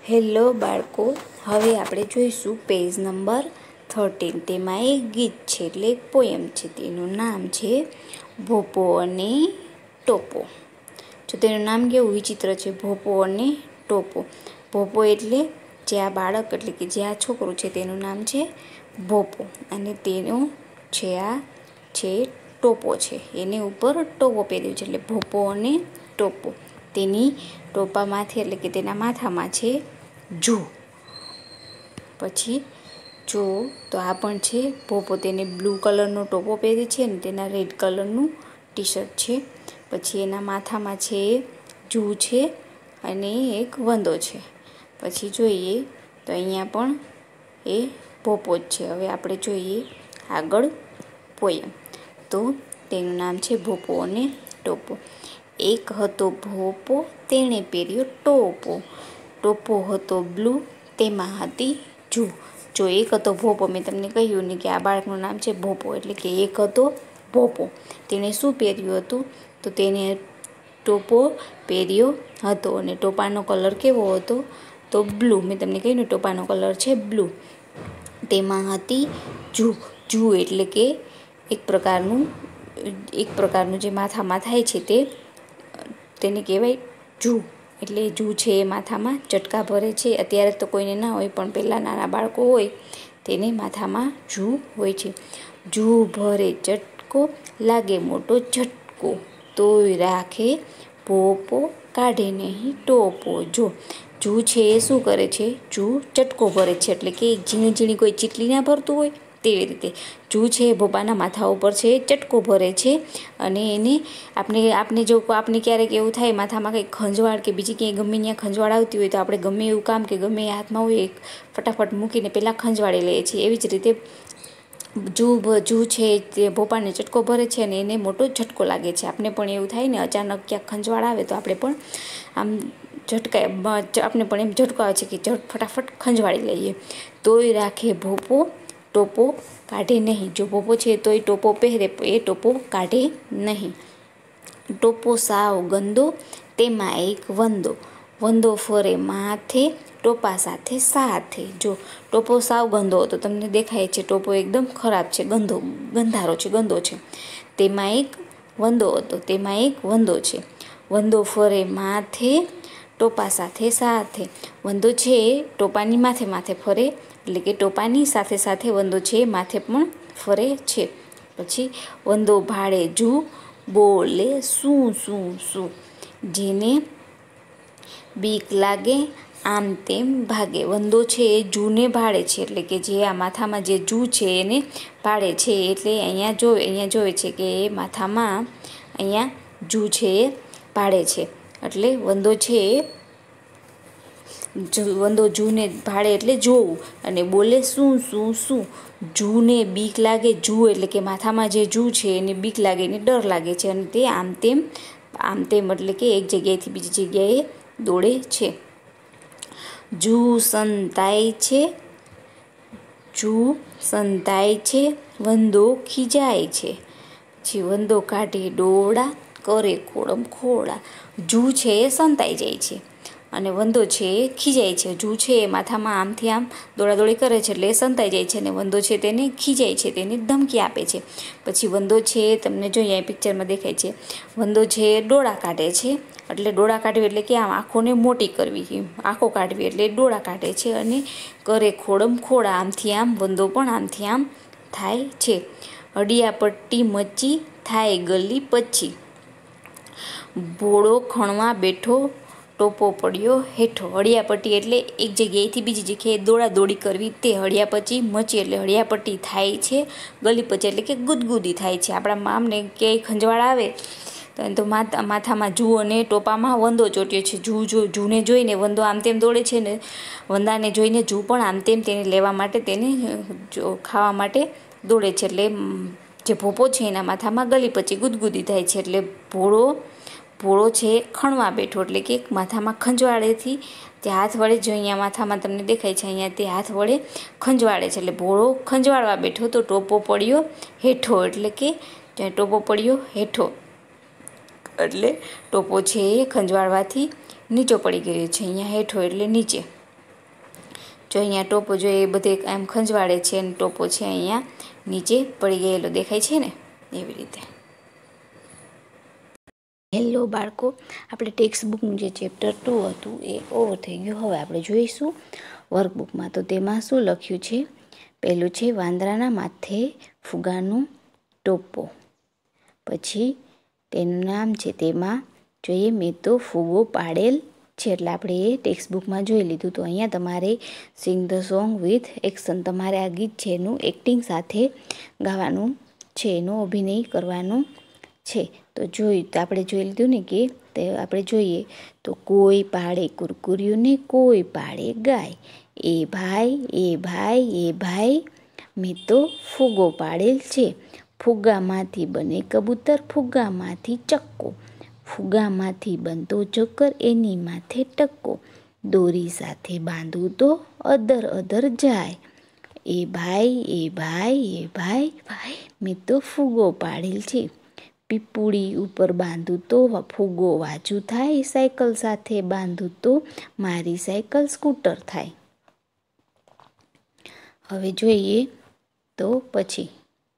Hello બાળકો, હવે આપણે જોઈશું પેજ નંબર 13. તેમાં એક ગીત છે એટલે એક પોયમ છે. તેનું નામ છે ભોપો અને ટોપો. જો તેનું નામ કેવું વિચિત્ર છે, ભોપો અને ટોપો. ભોપો એટલે જે આ બાળક એટલે કે જે આ છોકરું છે તેનું નામ છે ભોપો, અને તેનું છે આ છે ટોપો છે. એની ઉપર ટોપો પહેર્યું છે એટલે ભોપો અને ટોપો. તેની ટોપામાંથી એટલે કે તેના માથામાં છે જૂ. પછી જો તો આ પણ છે ભોપો, તેને બ્લુ કલરનો ટોપો પહેરે છે અને તેના રેડ કલરનું ટી શર્ટ છે. પછી એના માથામાં છે જૂ છે અને એક વંદો છે. પછી જોઈએ તો અહીંયા પણ એ ભોપો જ છે. હવે આપણે જોઈએ આગળ પોયમ. તો તેનું નામ છે ભોપો અને ટોપો. એક હતો ભોપો, તેણે પહેર્યો ટોપો. ટોપો હતો બ્લુ, તેમાં હતી જૂ. જો એક હતો ભોપો, મેં તમને કહ્યું ને કે આ બાળકનું નામ છે ભોપો, એટલે કે એક હતો ભોપો. તેણે શું પહેર્યું હતું? તો તેને ટોપો પહેર્યો હતો અને ટોપાનો કલર કેવો હતો? તો બ્લુ. મેં તમને કહ્યું ને ટોપાનો કલર છે બ્લુ. તેમાં હતી જૂ. જૂ એટલે કે એક પ્રકારનું જે માથામાં થાય છે તેને કહેવાય જૂ. એટલે જૂ છે એ માથામાં ચટકા ભરે છે. અત્યારે તો કોઈને ના હોય, પણ પહેલાં નાના બાળકો હોય તેને માથામાં જૂ હોય છે. જૂ ભરે ચટકો, લાગે મોટો ઝટકો, તોય રાખે ભોપો, કાઢે નહીં ટોપો. જો જૂ છે એ શું કરે છે? જૂ ચટકો ભરે છે, એટલે કે ઝીણી ઝીણી કોઈ ચીટલી ના ભરતું હોય તેવી રીતે જૂ છે એ ભોપાના માથા ઉપર છે ચટકો ભરે છે. અને એને આપણે ક્યારેક એવું થાય માથામાં કંઈક ખંજવાળ કે બીજી ક્યાંય ગમે ત્યાં ખંજવાળ આવતી હોય, તો આપણે ગમે એવું કામ કે ગમે એ હાથમાં હોય ફટાફટ મૂકીને પહેલાં ખંજવાળી લઈએ છીએ. એવી જ રીતે જૂ છે તે ભોપાને ચટકો ભરે છે અને એને મોટો ઝટકો લાગે છે. આપણે પણ એવું થાય ને, અચાનક ક્યાંક ખંજવાળ આવે તો આપણે પણ આમ આપણે પણ એમ ઝટકો આવે છે કે ફટાફટ ખંજવાળી લઈએ. તોય રાખે ભોપો, ટોપો કાઢે નહીં. જો ભોપો છે તોય ટોપો પહેરે, એ ટોપો કાઢે નહીં. ટોપો સાવ ગંદો, તેમાં એક વંદો. વંદો ફરે માથે, ટોપા સાથે સાથે. જો ટોપો સાવ ગંદો હતો, તમને દેખાય છે ટોપો એકદમ ખરાબ છે, ગંધારો છે, ગંદો છે. તેમાં એક વંદો હતો, તેમાં એક વંદો છે. વંદો ફરે માથે, ટોપા સાથે સાથે. વંદો છે ટોપાની માથે માથે ફરે, એટલે કે ટોપાની સાથે સાથે વંદો છે માથે પણ ફરે છે. પછી વંદો ભાળે જૂ, બોલે શું શું શું. જેને બીક લાગે આમ તેમ ભાગે. વંદો છે એ જૂને ભાળે છે, એટલે કે જે આ માથામાં જે જૂ છે એને ભાળે છે. એટલે અહીંયા જોવે છે કે એ માથામાં અહીંયા જૂ છે એ ભાળે છે. એટલે વંદો છે વંદો જૂને ભાળે એટલે જોવું, અને બોલે શું શું શું. જૂને બીક લાગે, જૂ એટલે કે માથામાં જે જૂ છે એને બીક લાગે, એને ડર લાગે છે, અને તે આમ તેમ એટલે કે એક જગ્યાએથી બીજી જગ્યાએ દોડે છે. જૂ સંતાય છે, જૂ સંતાય છે, વંદો ખીજાય છે. પછી વંદો કાઢે ડોળા, કરે ખોડમ ખોળા. જૂ છે એ સંતાઈ જાય છે અને વંદો છે એ ખીજાય છે. જૂ છે એ માથામાં આમથી આમ દોડાદોડી કરે છે એટલે એ સંતાઈ જાય છે, અને વંદો છે તેને ખીજાય છે, તેને ધમકી આપે છે. પછી વંદો છે તમને જોઈએ અહીં પિક્ચરમાં દેખાય છે, વંદો છે ડોળા કાઢે છે. એટલે ડોળા કાઢવી એટલે કે આમ આંખોને મોટી કરવી, આંખો કાઢવી એટલે ડોળા કાઢે છે. અને કરે ખોડમ ખોડા, આમથી આમ વંદો પણ આમથી આમ થાય છે. હડિયાપટ્ટી મચી, થાય ગલી પછી. ભોળો ખણવા બેઠો, ટોપો પડ્યો હેઠો. હડિયાપટ્ટી એટલે એક જગ્યાએથી બીજી જગ્યાએ દોડાદોડી કરવી, તે હડિયાપટ્ટી મચી એટલે હડિયાપટ્ટી થાય છે. ગલી પછી એટલે કે ગુદગુદી થાય છે. આપણા આમને ક્યાંય ખંજવાળ આવે તો માથામાં જૂ અને ટોપામાં વંદો ચોટ્યો છે. જૂને જોઈને વંદો આમ તેમ દોડે છે, ને વંદાને જોઈને જૂ પણ આમ તેમ તેને લેવા માટે, તેને ખાવા માટે દોડે છે. એટલે જે ભોપો છે એના માથામાં ગલી પછી ગુદગુદી થાય છે. એટલે ભોળો છે ખણવા બેઠો, એટલે કે માથામાં ખંજવાળેથી તે હાથ વડે, જો અહીંયા માથામાં તમને દેખાય છે અહીંયા તે હાથ વડે ખંજવાળે છે. એટલે ભોળો ખંજવાળવા બેઠો તો ટોપો પડ્યો હેઠો, એટલે કે જ્યાં ટોપો પડ્યો હેઠો એટલે ટોપો છે એ ખંજવાળવાથી નીચો પડી ગયો છે. અહીંયા હેઠો એટલે નીચે. જો અહીંયા ટોપો જો એ બધે આમ ખંજવાળે છે અને ટોપો છે અહીંયા નીચે પડી ગયેલો દેખાય છે ને એવી રીતે. હેલો બાળકો, આપણે ટેક્સ્ટ બુકનું જે ચેપ્ટર 2 હતું એ ઓવર થઈ ગયું. હવે આપણે જોઈશું વર્કબુકમાં. તો તેમાં શું લખ્યું છે? પહેલું છે વાંદરાના માથે ફુગાનો ટોપો. પછી તેનું નામ છે, તેમાં જોઈએ મેં તો ફુગો પાડેલ છે, એટલે આપણે એ ટેક્સ્ટ બુકમાં જોઈ લીધું. તો અહીંયા તમારે sing the song with action, તમારે આ ગીત છે એનું એક્ટિંગ સાથે ગાવાનું છે, એનો અભિનય કરવાનો છે. તો આપણે જોઈ લીધું ને કે તે આપણે જોઈએ તો કોઈ પાડે કુરકુરિયું ને કોઈ પાડે ગાય, એ ભાઈ એ ભાઈ એ ભાઈ મેં તો ફુગો પાડેલ છે. ફુગ્ગામાંથી બને કબૂતર, ફુગ્ગામાંથી ચક્કો, ફુગ્ગામાંથી બનતો ચોકર, એની માથે ટક્કો, દોરી સાથે બાંધું તો અદર અદર જાય, એ ભાઈ એ ભાઈ એ ભાઈ ભાઈ મેં તો ફુગો પાડેલ છે. પીપુડી ઉપર બાંધું તો ફુગ્ગો વાજુ થાય, સાયકલ સાથે બાંધું તો મારી સાયકલ સ્કૂટર થાય. હવે જોઈએ તો પછી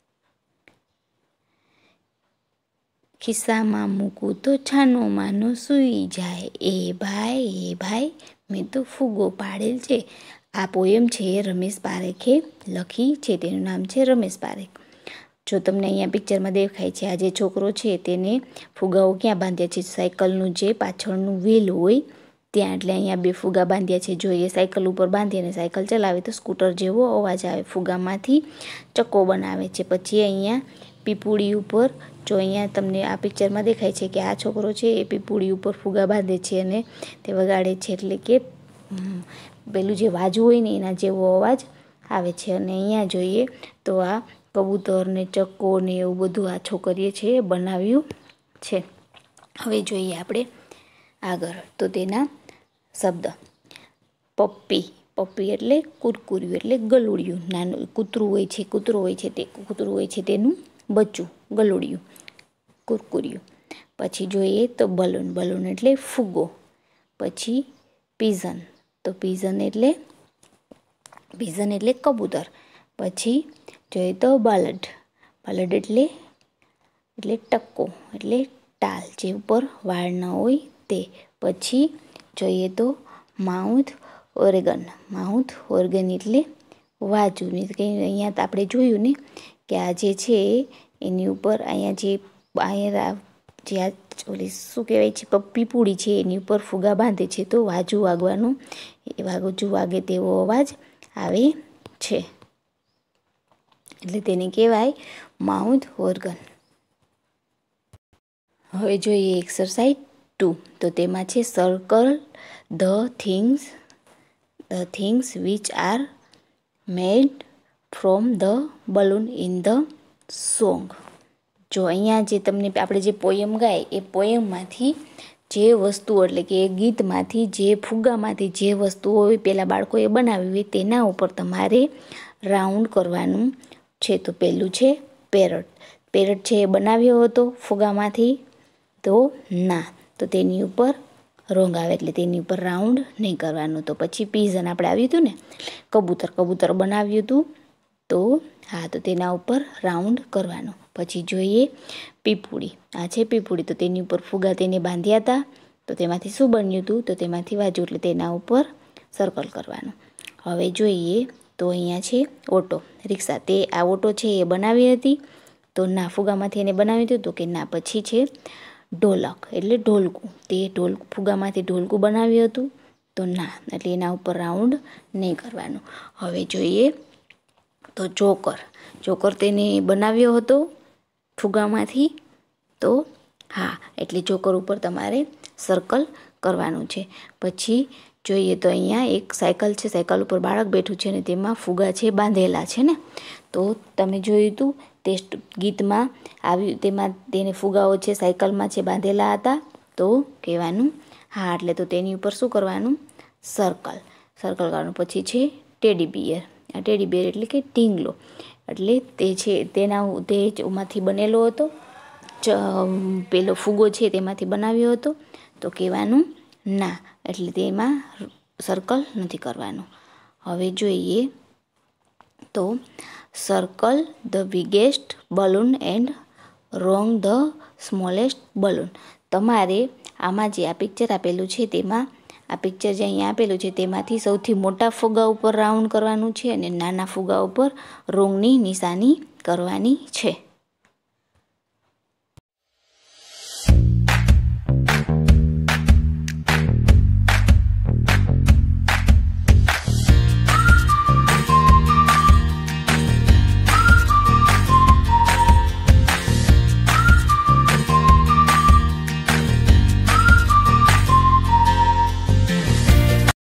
ખિસ્સામાં મૂકું તો છાનો માનો સૂઈ જાય, એ ભાઈ મેં તો ફુગ્ગો પાડેલ છે. આ પોયમ છે રમેશ પારેખે લખી છે, તેનું નામ છે રમેશ પારેખ. જો તમને અહીંયા પિક્ચરમાં દેખાય છે, આ જે છોકરો છે તેને ફુગાઓ ક્યાં બાંધ્યા છે? સાયકલનું જે પાછળનું વ્હીલ હોય ત્યાં. એટલે અહીંયા 2 ફુગા બાંધ્યા છે. જો એ સાયકલ ઉપર બાંધી અને સાયકલ ચલાવે તો સ્કૂટર જેવો અવાજ આવે, ફુગામાંથી ચક્કો બનાવે છે. પછી અહીંયા પીપુડી ઉપર, જો અહીંયા તમને આ પિક્ચરમાં દેખાય છે કે આ છોકરો છે એ પીપુડી ઉપર ફુગા બાંધે છે અને તે વગાડે છે, એટલે કે પેલું જે વાજુ હોય ને એના જેવો અવાજ આવે છે. અને અહીંયા જોઈએ તો આ કબૂતર ને ચક્કો ને એવું બધું આ છોકરીએ છે એ બનાવ્યું છે. હવે જોઈએ આપણે આગળ તો તેના શબ્દ. પપ્પી, પપ્પી એટલે કુરકુરિયું એટલે ગલુડિયું, નાનું કૂતરું હોય છે, કૂતરો હોય છે તે કૂતરું હોય છે તેનું બચ્ચું ગલુડિયું, કુરકુરિયું. પછી જોઈએ તો બલૂન, બલૂન એટલે ફુગ્ગો. પછી પીઝન, તો પીઝન એટલે કબૂતર. પછી જોઈએ તો બલડ, બલડ એટલે ટક્કો એટલે ટાલ, જે ઉપર વાળ ન હોય તે. પછી જોઈએ તો માઉથ ઓર્ગન, માઉથ ઓર્ગન એટલે વાજુ. અહીંયા આપણે જોયું ને કે આ જે છે એની ઉપર અહીંયા જે ઓલી શું કહેવાય છે પીપુડી છે એની ઉપર ફુગા બાંધે છે તો વાજુ વાગવાનું, એ વાજુ વાગે તેવો અવાજ આવે છે, એટલે તેને કહેવાય માઉથ ઓર્ગન. હવે જોઈએ એક્સરસાઇઝ 2. તો તેમાં છે circle the things which are made from the balloon in the song. જો અહીંયા જે તમને આપણે જે પોયમ ગાય એ પોયમમાંથી જે વસ્તુઓ, એટલે કે એ ગીતમાંથી જે ફુગ્ગામાંથી જે વસ્તુઓ પહેલાં બાળકોએ બનાવી હોય તેના ઉપર તમારે રાઉન્ડ કરવાનું છે. તો પહેલું છે પેરટ. પેરટ છે એ બનાવ્યો હતો ફુગ્ગામાંથી? તો ના, તો તેની ઉપર રોંગ આવે, એટલે તેની ઉપર રાઉન્ડ નહીં કરવાનું. તો પછી પીઝન આપણે આવ્યું હતું ને, કબૂતર, કબૂતર બનાવ્યું હતું તો હા, તો તેના ઉપર રાઉન્ડ કરવાનું. પછી જોઈએ પીપુડી, આ છે પીપુડી, તો તેની ઉપર ફુગા તેને બાંધ્યા હતા તો તેમાંથી શું બન્યું હતું? તો તેમાંથી વાજુ, એટલે તેના ઉપર સર્કલ કરવાનું. હવે જોઈએ તો અહીંયા છે ઓટો, રિક્ષા. તે આ ઓટો છે એ બનાવી હતી? તો ના, ફુગામાંથી એને બનાવી હતું તો કે ના. પછી છે ઢોલક એટલે ઢોલકું, તે ફુગામાંથી ઢોલકું બનાવ્યું હતું? તો ના, એટલે એના ઉપર રાઉન્ડ નહીં કરવાનું. હવે જોઈએ તો જોકર. જોકર તેને બનાવ્યો હતો ફુગામાંથી? તો હા, એટલે જોકર ઉપર તમારે સર્કલ કરવાનું છે. પછી જોઈએ તો અહીંયા એક સાયકલ છે, સાયકલ ઉપર બાળક બેઠું છે અને તેમાં ફુગા છે બાંધેલા છે ને. તો તમે જોયું હતું તે ગીતમાં આવ્યું, તેમાં તેને ફુગાઓ છે સાયકલમાં છે બાંધેલા હતા તો કહેવાનું હા, એટલે તો તેની ઉપર શું કરવાનું? સર્કલ કરવાનું. પછી છે ટેડી બિયર. આ ટેડી બિયર એટલે કે ઢીંગલો, એટલે તે છે તેમાંથી બનેલો હતો, પેલો ફુગો છે તેમાંથી બનાવ્યો હતો તો કહેવાનું ના, એટલે તેમાં સર્કલ નથી કરવાનું. હવે જોઈએ તો circle the biggest balloon and wrong the smallest balloon. તમારે આમાં જે આ પિક્ચર આપેલું છે તેમાં આ પિક્ચર જે અહીંયા આપેલું છે તેમાંથી સૌથી મોટા ફુગા ઉપર રાઉન્ડ કરવાનું છે અને નાના ફુગા ઉપર રોંગની નિશાની કરવાની છે.